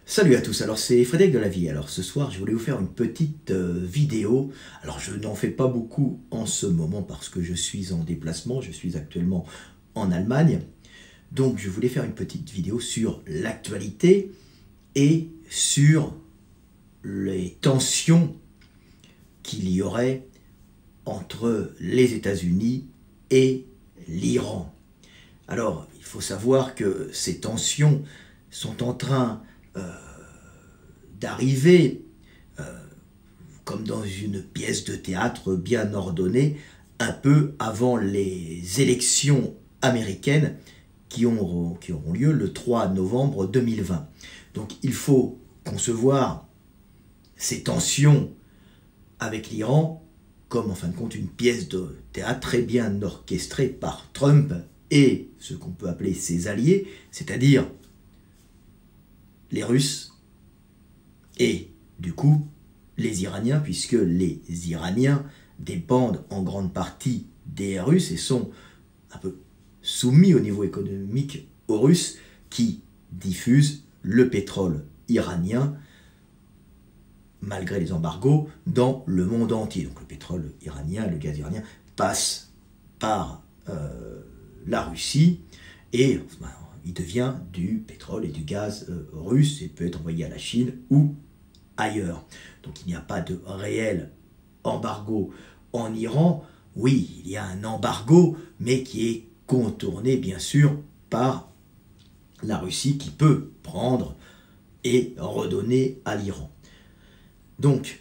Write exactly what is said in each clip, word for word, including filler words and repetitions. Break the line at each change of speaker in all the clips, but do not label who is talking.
Salut à tous, alors c'est Frédéric de la Vie. Alors ce soir je voulais vous faire une petite euh, vidéo. Alors je n'en fais pas beaucoup en ce moment parce que je suis en déplacement, je suis actuellement en Allemagne. Donc je voulais faire une petite vidéo sur l'actualité et sur les tensions qu'il y aurait entre les États-Unis et l'Iran. Alors il faut savoir que ces tensions sont en train Euh, d'arriver euh, comme dans une pièce de théâtre bien ordonnée, un peu avant les élections américaines qui, ont, qui auront lieu le trois novembre deux mille vingt. Donc il faut concevoir ces tensions avec l'Iran comme en fin de compte une pièce de théâtre très bien orchestrée par Trump et ce qu'on peut appeler ses alliés, c'est-à-dire les Russes et du coup les Iraniens, puisque les Iraniens dépendent en grande partie des Russes et sont un peu soumis au niveau économique aux Russes qui diffusent le pétrole iranien malgré les embargos dans le monde entier. Donc le pétrole iranien, le gaz iranien passe par euh, la Russie et ben, il devient du pétrole et du gaz euh, russe et peut être envoyé à la Chine ou ailleurs. Donc il n'y a pas de réel embargo en Iran. Oui, il y a un embargo, mais qui est contourné bien sûr par la Russie qui peut prendre et redonner à l'Iran. Donc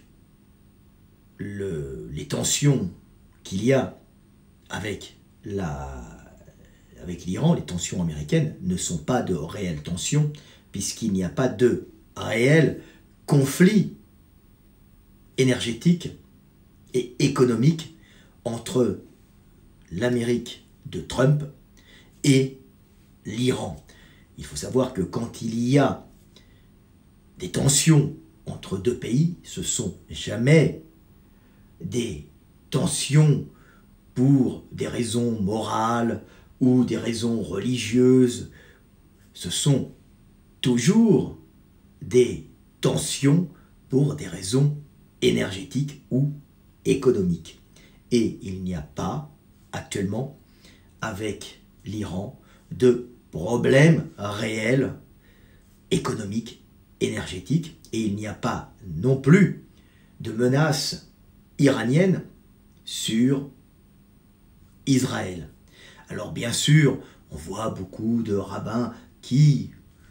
le, les tensions qu'il y a avec la avec l'Iran, les tensions américaines ne sont pas de réelles tensions, puisqu'il n'y a pas de réel conflit énergétique et économique entre l'Amérique de Trump et l'Iran. Il faut savoir que quand il y a des tensions entre deux pays, ce ne sont jamais des tensions pour des raisons morales ou des raisons religieuses, ce sont toujours des tensions pour des raisons énergétiques ou économiques. Et il n'y a pas actuellement avec l'Iran de problème réel économique, énergétique, et il n'y a pas non plus de menace iranienne sur Israël. Alors bien sûr, on voit beaucoup de rabbins qui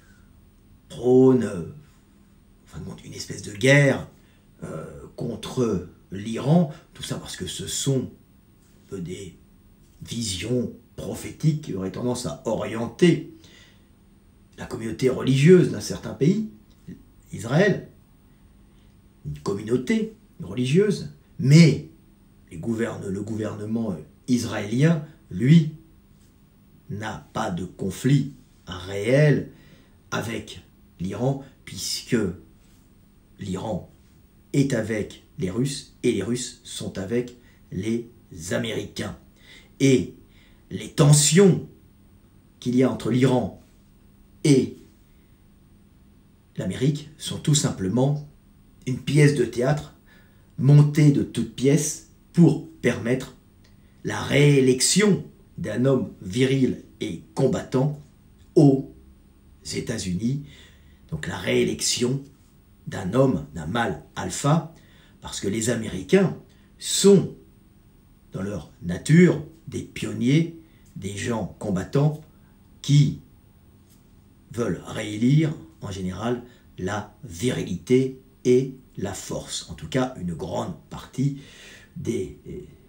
prônent enfin, une espèce de guerre euh, contre l'Iran, tout ça parce que ce sont un peu des visions prophétiques qui auraient tendance à orienter la communauté religieuse d'un certain pays, Israël, une communauté religieuse, mais les gouverne, le gouvernement israélien, lui, n'a pas de conflit réel avec l'Iran, puisque l'Iran est avec les Russes et les Russes sont avec les Américains. Et les tensions qu'il y a entre l'Iran et l'Amérique sont tout simplement une pièce de théâtre montée de toutes pièces pour permettre la réélection d'un homme viril et combattant aux États-Unis, donc la réélection d'un homme, d'un mâle alpha, parce que les Américains sont, dans leur nature, des pionniers, des gens combattants qui veulent réélire, en général, la virilité et la force. En tout cas, une grande partie des,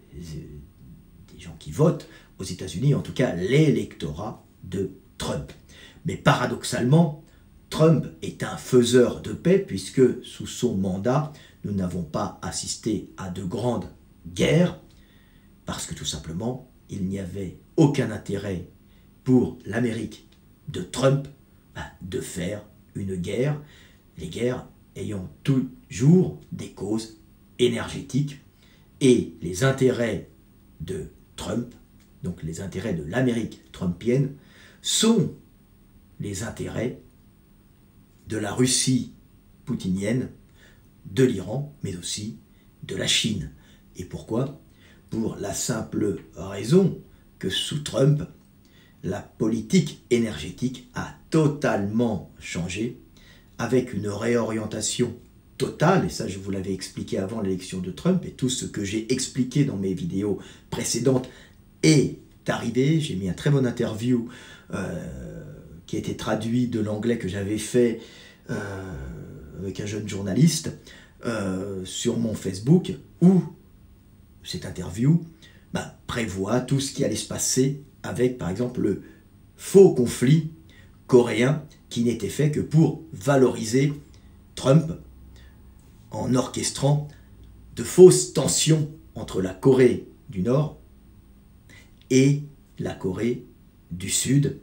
des gens qui votent aux États-Unis, en tout cas l'électorat de Trump. Mais paradoxalement, Trump est un faiseur de paix puisque sous son mandat, nous n'avons pas assisté à de grandes guerres parce que tout simplement, il n'y avait aucun intérêt pour l'Amérique de Trump de faire une guerre, les guerres ayant toujours des causes énergétiques et les intérêts de Trump, donc les intérêts de l'Amérique trumpienne, sont les intérêts de la Russie poutinienne, de l'Iran, mais aussi de la Chine. Et pourquoi? Pour la simple raison que sous Trump, la politique énergétique a totalement changé, avec une réorientation totale, et ça je vous l'avais expliqué avant l'élection de Trump, et tout ce que j'ai expliqué dans mes vidéos précédentes est arrivé. J'ai mis un très bon interview euh, qui a été traduit de l'anglais que j'avais fait euh, avec un jeune journaliste euh, sur mon Facebook, où cette interview bah, prévoit tout ce qui allait se passer avec, par exemple, le faux conflit coréen qui n'était fait que pour valoriser Trump en orchestrant de fausses tensions entre la Corée du Nord et la Corée du Sud,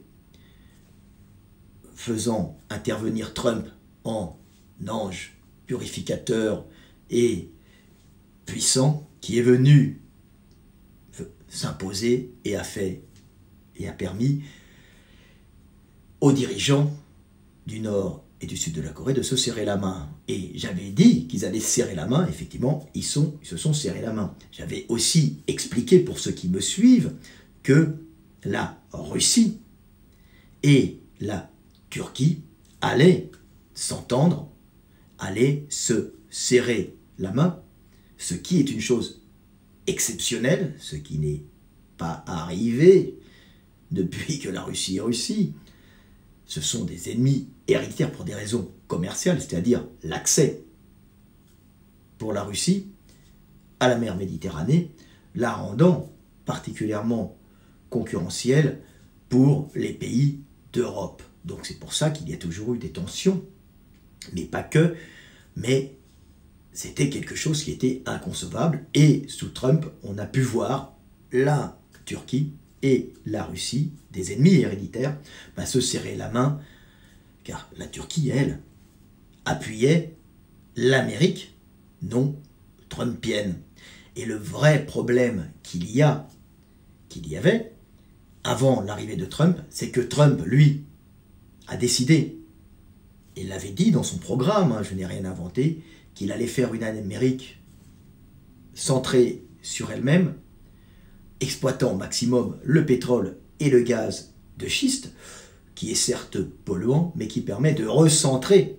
faisant intervenir Trump en ange purificateur et puissant, qui est venu s'imposer et a fait et a permis aux dirigeants du Nord et du Sud de la Corée de se serrer la main. Et j'avais dit qu'ils allaient se serrer la main, effectivement, ils, sont, ils se sont serrés la main. J'avais aussi expliqué pour ceux qui me suivent que la Russie et la Turquie allaient s'entendre, allaient se serrer la main, ce qui est une chose exceptionnelle, ce qui n'est pas arrivé depuis que la Russie est Russie. Ce sont des ennemis héréditaires pour des raisons commerciales, c'est-à-dire l'accès pour la Russie à la mer Méditerranée, la rendant particulièrement concurrentielle pour les pays d'Europe. Donc c'est pour ça qu'il y a toujours eu des tensions, mais pas que, mais c'était quelque chose qui était inconcevable. Et sous Trump, on a pu voir la Turquie et la Russie, des ennemis héréditaires, bah, se serrer la main, car la Turquie, elle, appuyait l'Amérique non trumpienne. Et le vrai problème qu'il y a, qu'il y avait, avant l'arrivée de Trump, c'est que Trump, lui, a décidé, il l'avait dit dans son programme, hein, je n'ai rien inventé, qu'il allait faire une Amérique centrée sur elle-même, exploitant au maximum le pétrole et le gaz de schiste, qui est certes polluant, mais qui permet de recentrer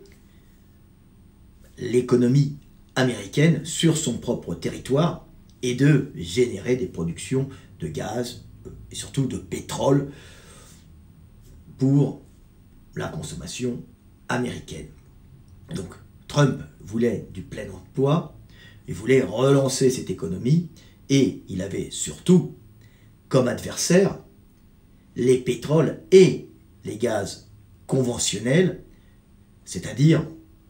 l'économie américaine sur son propre territoire et de générer des productions de gaz et surtout de pétrole pour la consommation américaine. Donc Trump voulait du plein emploi, il voulait relancer cette économie et il avait surtout comme adversaire les pétroles et les gaz conventionnels, c'est-à-dire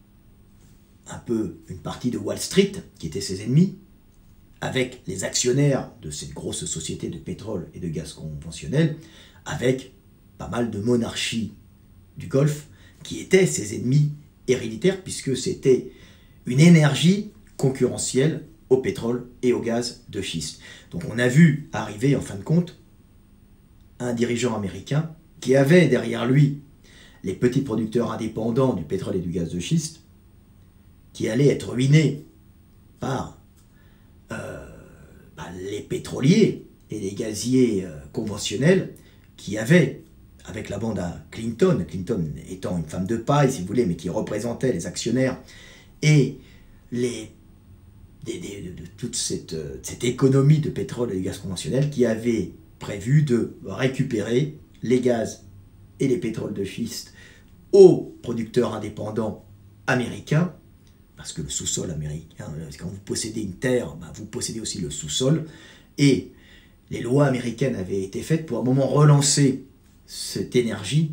un peu une partie de Wall Street qui étaient ses ennemis, avec les actionnaires de cette grosse société de pétrole et de gaz conventionnels, avec pas mal de monarchies du Golfe qui étaient ses ennemis héréditaires, puisque c'était une énergie concurrentielle au pétrole et au gaz de schiste. Donc on a vu arriver en fin de compte un dirigeant américain qui avait derrière lui les petits producteurs indépendants du pétrole et du gaz de schiste, qui allaient être ruinés par euh, bah, les pétroliers et les gaziers euh, conventionnels qui avaient, avec la bande à Clinton, Clinton étant une femme de paille si vous voulez, mais qui représentait les actionnaires et les, des, des, de, de toute cette, cette économie de pétrole et de gaz conventionnel, qui avait prévu de récupérer les gaz et les pétroles de schiste aux producteurs indépendants américains, parce que le sous-sol américain, quand vous possédez une terre, ben vous possédez aussi le sous-sol, et les lois américaines avaient été faites pour à un moment relancer cette énergie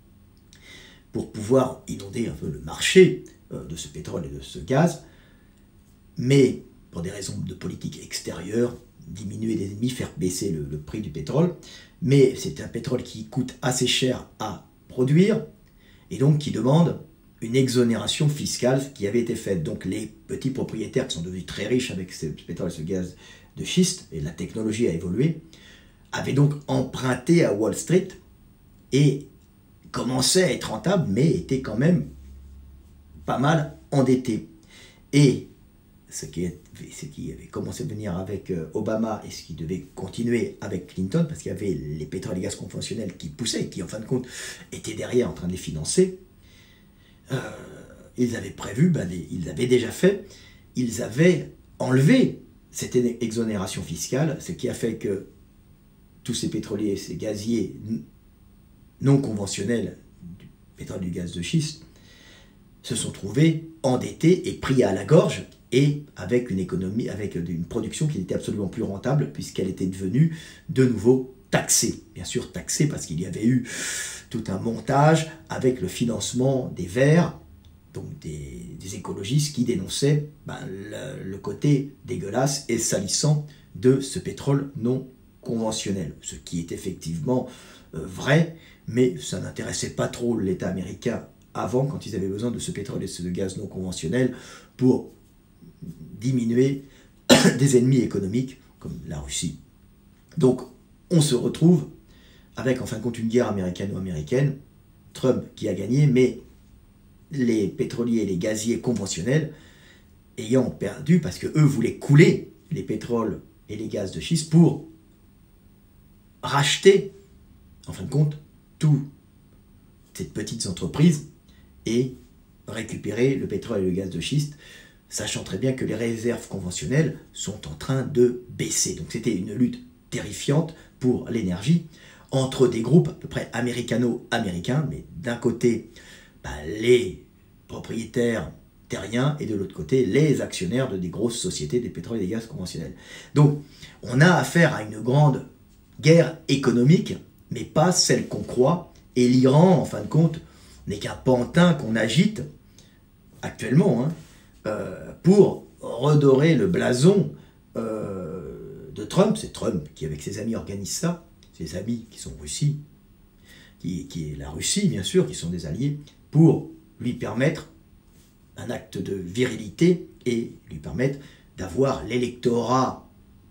pour pouvoir inonder un peu le marché de ce pétrole et de ce gaz, mais pour des raisons de politique extérieure, diminuer les ennemis, faire baisser le, le prix du pétrole, mais c'est un pétrole qui coûte assez cher à produire, et donc qui demande une exonération fiscale qui avait été faite. Donc les petits propriétaires qui sont devenus très riches avec ce pétrole et ce gaz de schiste, et la technologie a évolué, avaient donc emprunté à Wall Street et commençaient à être rentables, mais étaient quand même pas mal endetté. Et ce qui, est, ce qui avait commencé à venir avec Obama et ce qui devait continuer avec Clinton, parce qu'il y avait les pétroles et gaz conventionnels qui poussaient, qui en fin de compte étaient derrière en train de les financer, euh, ils avaient prévu, ben, les, ils avaient déjà fait, ils avaient enlevé cette exonération fiscale, ce qui a fait que tous ces pétroliers, ces gaziers non conventionnels, du pétrole et du gaz de schiste, se sont trouvés endettés et pris à la gorge, et avec une économie, avec une production qui n'était absolument plus rentable, puisqu'elle était devenue de nouveau taxée. Bien sûr taxée parce qu'il y avait eu tout un montage avec le financement des Verts, donc des, des écologistes qui dénonçaient ben, le, le côté dégueulasse et salissant de ce pétrole non conventionnel. Ce qui est effectivement euh, vrai, mais ça n'intéressait pas trop l'État américain avant, quand ils avaient besoin de ce pétrole et ce gaz non conventionnel pour diminuer des ennemis économiques comme la Russie. Donc on se retrouve avec en fin de compte une guerre américano-américaine, Trump qui a gagné, mais les pétroliers et les gaziers conventionnels ayant perdu parce que eux voulaient couler les pétroles et les gaz de schiste pour racheter en fin de compte toutes ces petites entreprises et récupérer le pétrole et le gaz de schiste, sachant très bien que les réserves conventionnelles sont en train de baisser. Donc c'était une lutte terrifiante pour l'énergie entre des groupes à peu près américano-américains, mais d'un côté bah, les propriétaires terriens et de l'autre côté les actionnaires de des grosses sociétés des pétroles et des gaz conventionnels. Donc on a affaire à une grande guerre économique, mais pas celle qu'on croit, et l'Iran en fin de compte n'est qu'un pantin qu'on agite actuellement, hein, Euh, pour redorer le blason euh, de Trump. C'est Trump qui, avec ses amis, organise ça, ses amis qui sont Russie, qui, qui est la Russie, bien sûr, qui sont des alliés, pour lui permettre un acte de virilité et lui permettre d'avoir l'électorat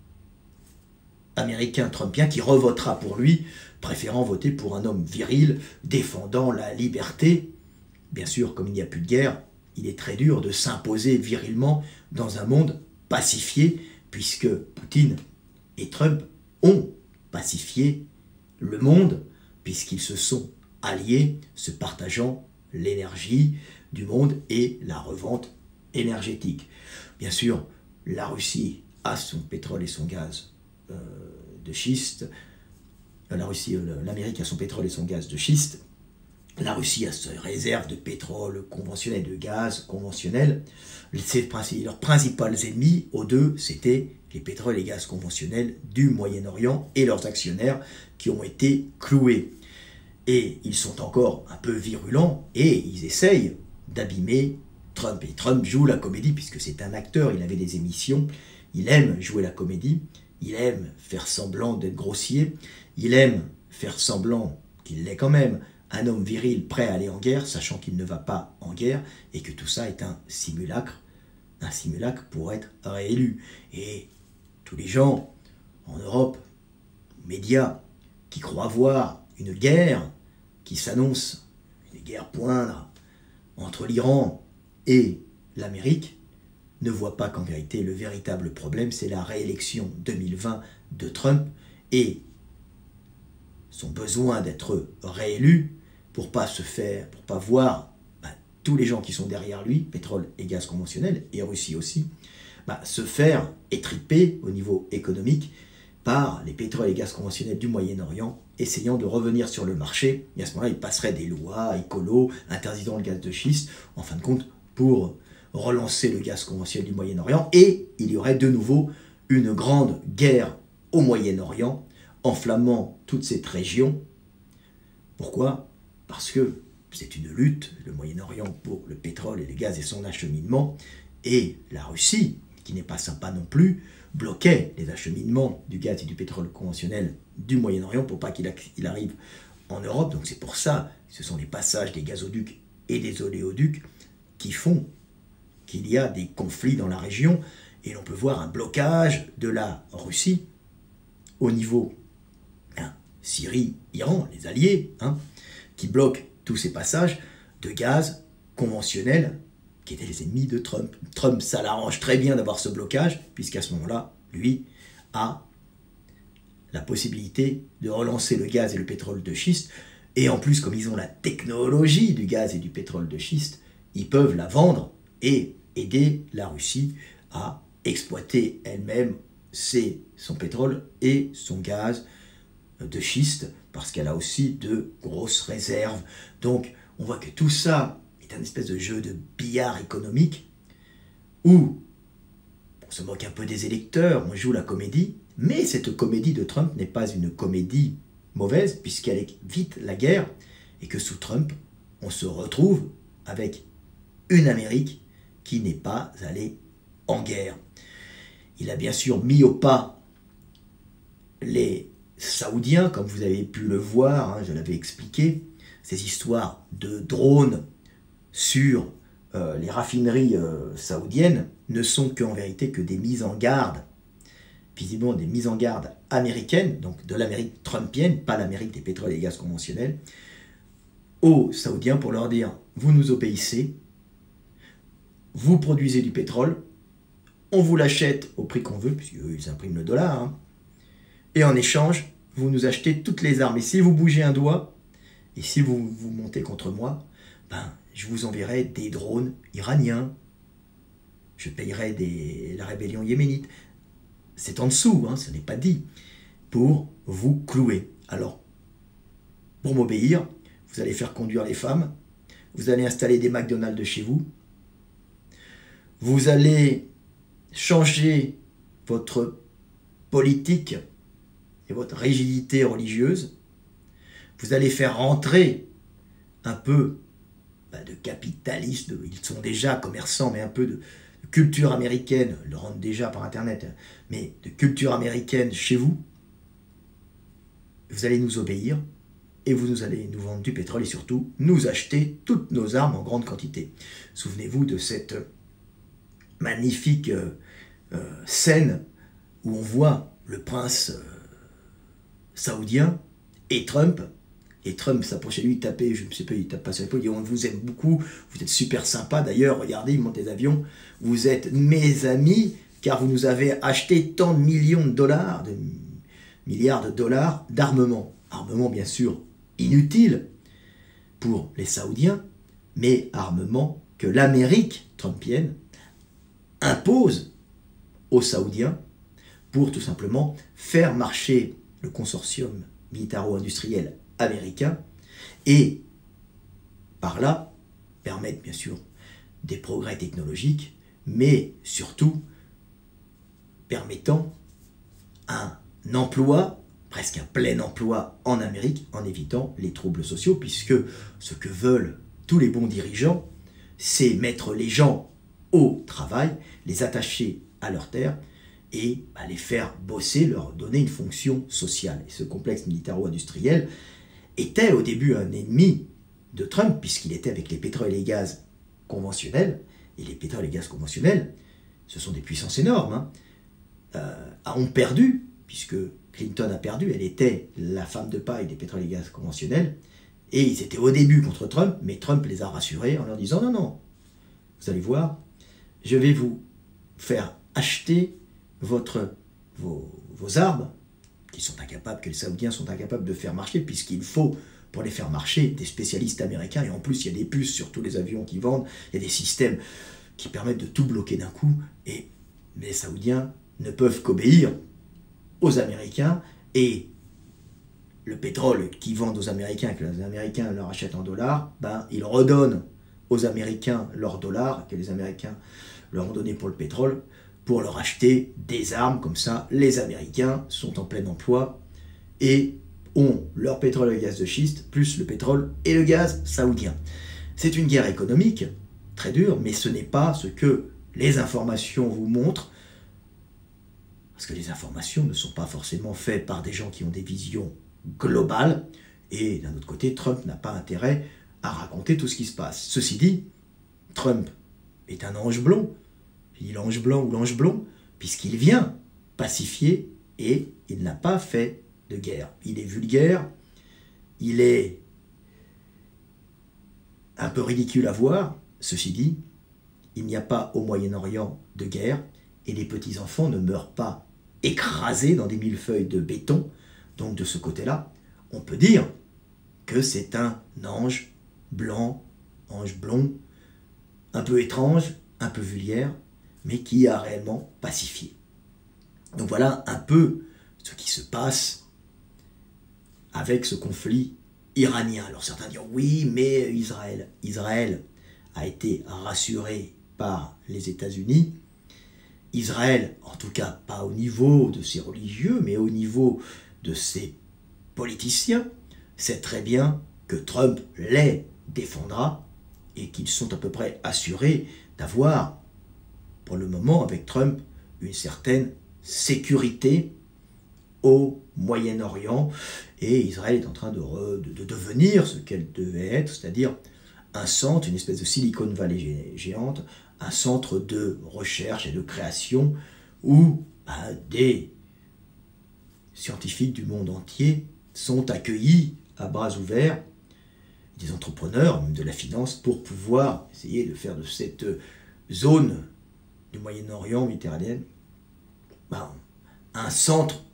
américain trumpien qui revotera pour lui, préférant voter pour un homme viril, défendant la liberté. Bien sûr, comme il n'y a plus de guerre, il est très dur de s'imposer virilement dans un monde pacifié, puisque Poutine et Trump ont pacifié le monde, puisqu'ils se sont alliés, se partageant l'énergie du monde et la revente énergétique. Bien sûr, la Russie a son pétrole et son gaz euh, de schiste, la Russie, euh, l'Amérique a son pétrole et son gaz de schiste, la Russie a ses réserves de pétrole conventionnel, de gaz conventionnel. Leurs principaux ennemis, aux deux, c'était les pétroles et gaz conventionnels du Moyen-Orient et leurs actionnaires qui ont été cloués. Et ils sont encore un peu virulents et ils essayent d'abîmer Trump. Et Trump joue la comédie puisque c'est un acteur, il avait des émissions, il aime jouer la comédie, il aime faire semblant d'être grossier, il aime faire semblant qu'il l'est quand même, un homme viril prêt à aller en guerre, sachant qu'il ne va pas en guerre, et que tout ça est un simulacre, un simulacre pour être réélu. Et tous les gens en Europe, médias, qui croient voir une guerre qui s'annonce, une guerre poindre, entre l'Iran et l'Amérique, ne voient pas qu'en vérité, le véritable problème, c'est la réélection deux mille vingt de Trump, et son besoin d'être réélu, pour pas se faire, pour pas voir bah, tous les gens qui sont derrière lui, pétrole et gaz conventionnel, et Russie aussi, bah, se faire étriper au niveau économique par les pétroles et gaz conventionnels du Moyen-Orient, essayant de revenir sur le marché, et à ce moment-là, il passerait des lois écolo, interdisant le gaz de schiste, en fin de compte, pour relancer le gaz conventionnel du Moyen-Orient, et il y aurait de nouveau une grande guerre au Moyen-Orient, enflammant toute cette région. Pourquoi ? Parce que c'est une lutte, le Moyen-Orient, pour le pétrole et les gaz et son acheminement, et la Russie, qui n'est pas sympa non plus, bloquait les acheminements du gaz et du pétrole conventionnel du Moyen-Orient pour pas qu'il il arrive en Europe. Donc c'est pour ça, ce sont les passages des gazoducs et des oléoducs qui font qu'il y a des conflits dans la région, et l'on peut voir un blocage de la Russie au niveau hein, Syrie, Iran, les alliés, hein, qui bloquent tous ces passages de gaz conventionnel qui étaient les ennemis de Trump. Trump, ça l'arrange très bien d'avoir ce blocage, puisqu'à ce moment-là, lui, a la possibilité de relancer le gaz et le pétrole de schiste. Et en plus, comme ils ont la technologie du gaz et du pétrole de schiste, ils peuvent la vendre et aider la Russie à exploiter elle-même ses, son pétrole et son gaz de schiste, parce qu'elle a aussi de grosses réserves. Donc, on voit que tout ça est un espèce de jeu de billard économique où on se moque un peu des électeurs, on joue la comédie, mais cette comédie de Trump n'est pas une comédie mauvaise, puisqu'elle évite la guerre, et que sous Trump, on se retrouve avec une Amérique qui n'est pas allée en guerre. Il a bien sûr mis au pas les Saoudiens, comme vous avez pu le voir, hein, je l'avais expliqué, ces histoires de drones sur euh, les raffineries euh, saoudiennes ne sont qu'en vérité que des mises en garde, visiblement des mises en garde américaines, donc de l'Amérique trumpienne, pas l'Amérique des pétroles et des gaz conventionnels, aux Saoudiens pour leur dire « vous nous obéissez, vous produisez du pétrole, on vous l'achète au prix qu'on veut, puisqu'eux ils impriment le dollar, hein, et en échange, vous nous achetez toutes les armes. Et si vous bougez un doigt, et si vous vous montez contre moi, ben, je vous enverrai des drones iraniens, je payerai des, la rébellion yéménite. » C'est en dessous, hein, ce n'est pas dit, pour vous clouer. Alors, pour m'obéir, vous allez faire conduire les femmes, vous allez installer des McDonald's chez vous, vous allez changer votre politique et votre rigidité religieuse, vous allez faire rentrer un peu bah, de capitalisme, de, ils sont déjà commerçants, mais un peu de culture américaine, ils le rentrent déjà par Internet, mais de culture américaine chez vous, vous allez nous obéir et vous nous allez nous vendre du pétrole et surtout nous acheter toutes nos armes en grande quantité. Souvenez-vous de cette magnifique euh, euh, scène où on voit le prince euh, saoudien et Trump, et Trump s'approche de lui, il tapait, je ne sais pas, il tape pas sur l'épaule, il dit « on vous aime beaucoup, vous êtes super sympa, d'ailleurs, regardez, il monte des avions, vous êtes mes amis, car vous nous avez acheté tant de millions de dollars, de milliards de dollars d'armement. » Armement, bien sûr, inutile pour les Saoudiens, mais armement que l'Amérique trumpienne impose aux Saoudiens pour tout simplement faire marcher le consortium militaro-industriel américain et par là permettre bien sûr des progrès technologiques, mais surtout permettant un emploi, presque un plein emploi en Amérique, en évitant les troubles sociaux, puisque ce que veulent tous les bons dirigeants, c'est mettre les gens au travail, les attacher à leur terre et bah, les faire bosser, leur donner une fonction sociale. Et ce complexe militaro-industriel était au début un ennemi de Trump, puisqu'il était avec les pétroles et les gaz conventionnels, et les pétroles et les gaz conventionnels, ce sont des puissances énormes, hein, euh, ont perdu, puisque Clinton a perdu, elle était la femme de paille des pétroles et gaz conventionnels, et ils étaient au début contre Trump, mais Trump les a rassurés en leur disant « non, non, vous allez voir, je vais vous faire acheter votre, vos, vos armes, qui sont incapables, que les Saoudiens sont incapables de faire marcher, puisqu'il faut, pour les faire marcher, des spécialistes américains, et en plus, il y a des puces sur tous les avions qui vendent, il y a des systèmes qui permettent de tout bloquer d'un coup, et les Saoudiens ne peuvent qu'obéir aux Américains, et le pétrole qu'ils vendent aux Américains, que les Américains leur achètent en dollars, ben, ils redonnent aux Américains leurs dollars, que les Américains leur ont donné pour le pétrole, pour leur acheter des armes. Comme ça, les Américains sont en plein emploi et ont leur pétrole et le gaz de schiste, plus le pétrole et le gaz saoudien. C'est une guerre économique, très dure, mais ce n'est pas ce que les informations vous montrent, parce que les informations ne sont pas forcément faites par des gens qui ont des visions globales, et d'un autre côté, Trump n'a pas intérêt à raconter tout ce qui se passe. Ceci dit, Trump est un ange blond, je dis l'ange blanc ou l'ange blond, puisqu'il vient pacifier et il n'a pas fait de guerre. Il est vulgaire, il est un peu ridicule à voir, ceci dit, il n'y a pas au Moyen-Orient de guerre et les petits-enfants ne meurent pas écrasés dans des millefeuilles de béton. Donc de ce côté-là, on peut dire que c'est un ange blanc, ange blond, un peu étrange, un peu vulgaire, mais qui a réellement pacifié. Donc voilà un peu ce qui se passe avec ce conflit iranien. Alors certains diront oui, mais Israël, Israël a été rassuré par les États-Unis. Israël, en tout cas pas au niveau de ses religieux, mais au niveau de ses politiciens, sait très bien que Trump les défendra et qu'ils sont à peu près assurés d'avoir, pour le moment, avec Trump, une certaine sécurité au Moyen-Orient. Et Israël est en train de, re, de, de devenir ce qu'elle devait être, c'est-à-dire un centre, une espèce de Silicon Valley géante, un centre de recherche et de création où bah, des scientifiques du monde entier sont accueillis à bras ouverts, des entrepreneurs, même de la finance, pour pouvoir essayer de faire de cette zone du Moyen-Orient méditerranéenne bah, un centre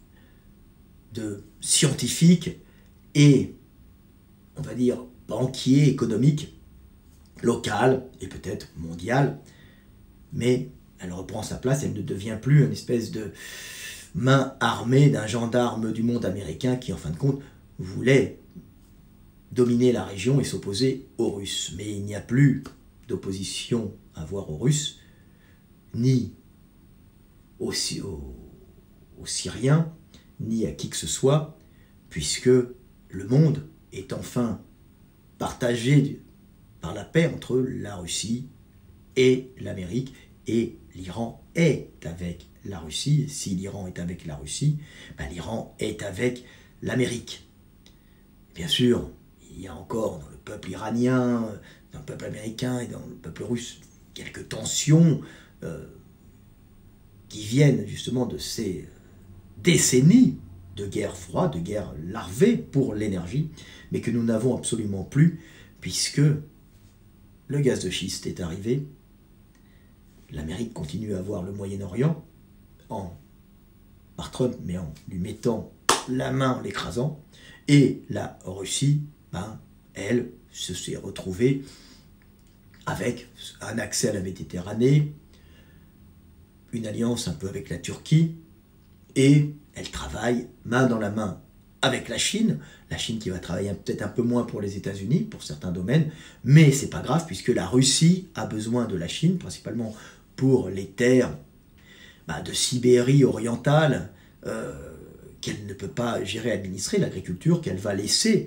de scientifiques et, on va dire, banquier économique, local et peut-être mondial, mais elle reprend sa place, elle ne devient plus une espèce de main armée d'un gendarme du monde américain qui, en fin de compte, voulait dominer la région et s'opposer aux Russes. Mais il n'y a plus d'opposition à avoir aux Russes, ni aux, aux, aux Syriens, ni à qui que ce soit, puisque le monde est enfin partagé par la paix entre la Russie et l'Amérique, et l'Iran est avec la Russie. Et si l'Iran est avec la Russie, ben l'Iran est avec l'Amérique. Bien sûr, il y a encore dans le peuple iranien, dans le peuple américain et dans le peuple russe quelques tensions euh, qui viennent justement de ces décennies de guerre froide, de guerre larvée pour l'énergie, mais que nous n'avons absolument plus, puisque le gaz de schiste est arrivé, l'Amérique continue à avoir le Moyen-Orient, en, par Trump, mais en lui mettant la main en l'écrasant, et la Russie, ben, elle, se s'est retrouvée avec un accès à la Méditerranée, une alliance un peu avec la Turquie, et elle travaille main dans la main avec la Chine, la Chine qui va travailler peut-être un peu moins pour les États-Unis, pour certains domaines, mais c'est pas grave, puisque la Russie a besoin de la Chine, principalement pour les terres bah, de Sibérie orientale, euh, qu'elle ne peut pas gérer, administrer, l'agriculture qu'elle va laisser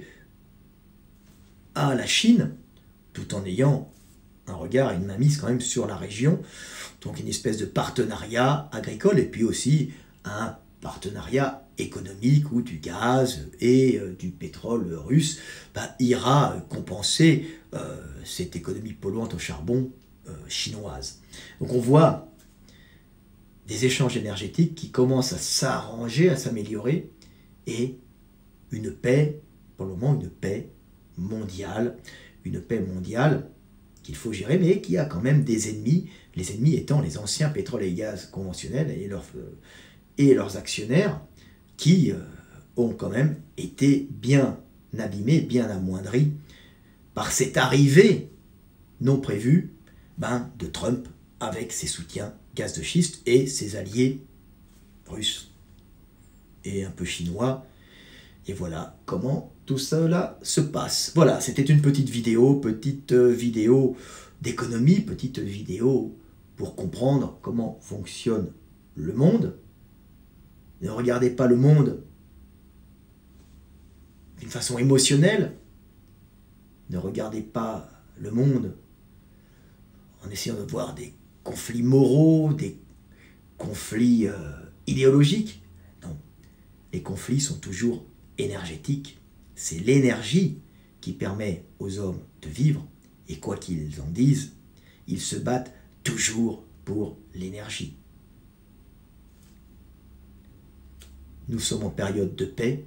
à la Chine, tout en ayant un regard et une mainmise quand même sur la région, donc une espèce de partenariat agricole, et puis aussi un partenariat économique où du gaz et euh, du pétrole russe bah, ira compenser euh, cette économie polluante au charbon euh, chinoise. Donc on voit des échanges énergétiques qui commencent à s'arranger, à s'améliorer, et une paix, pour le moment une paix mondiale, une paix mondiale qu'il faut gérer, mais qui a quand même des ennemis, les ennemis étant les anciens pétrole et gaz conventionnels et leurs, et leurs actionnaires, qui euh, ont quand même été bien abîmés, bien amoindris par cette arrivée non prévue ben, de Trump avec ses soutiens gaz de schiste et ses alliés russes et un peu chinois. Et voilà comment tout cela se passe. Voilà, c'était une petite vidéo, petite vidéo d'économie, petite vidéo pour comprendre comment fonctionne le monde. Ne regardez pas le monde d'une façon émotionnelle. Ne regardez pas le monde en essayant de voir des conflits moraux, des conflits euh, idéologiques. Non, les conflits sont toujours énergétiques. C'est l'énergie qui permet aux hommes de vivre, et quoi qu'ils en disent, ils se battent toujours pour l'énergie. Nous sommes en période de paix.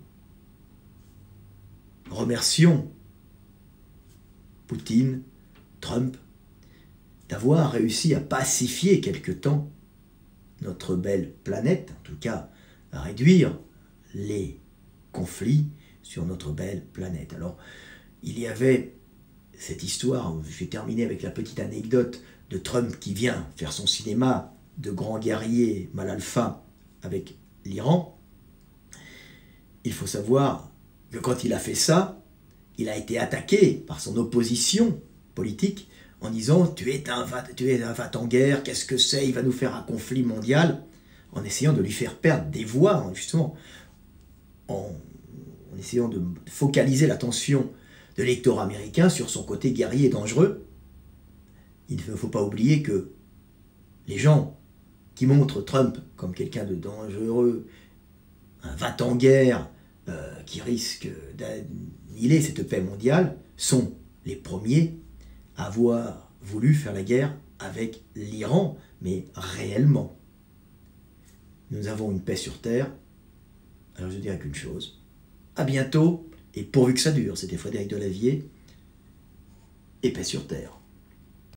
Remercions Poutine, Trump, d'avoir réussi à pacifier quelque temps notre belle planète, en tout cas à réduire les conflits sur notre belle planète. Alors, il y avait cette histoire, je vais terminer avec la petite anecdote de Trump qui vient faire son cinéma de grand guerrier mal alpha avec l'Iran. Il faut savoir que quand il a fait ça, il a été attaqué par son opposition politique en disant « tu es un va, tu es un va en guerre, qu'est-ce que c'est, il va nous faire un conflit mondial », en essayant de lui faire perdre des voix, justement, en, en essayant de focaliser l'attention de l'électorat américain sur son côté guerrier et dangereux. Il ne faut pas oublier que les gens qui montrent Trump comme quelqu'un de dangereux, un va-t-en-guerre euh, qui risque d'annihiler cette paix mondiale, sont les premiers à avoir voulu faire la guerre avec l'Iran, mais réellement. Nous avons une paix sur Terre, alors je dirais qu'une chose. À bientôt, et pourvu que ça dure, c'était Frédéric Delavier, et paix sur Terre.